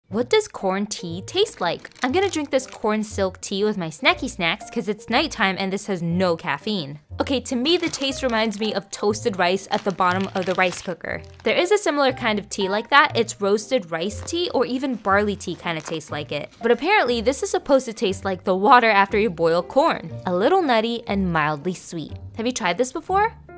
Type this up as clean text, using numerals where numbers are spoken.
What does corn tea taste like? I'm gonna drink this corn silk tea with my snacky snacks because it's nighttime and this has no caffeine. Okay, to me the taste reminds me of toasted rice at the bottom of the rice cooker. There is a similar kind of tea like that. It's roasted rice tea or even barley tea kind of tastes like it. But apparently this is supposed to taste like the water after you boil corn. A little nutty and mildly sweet. Have you tried this before?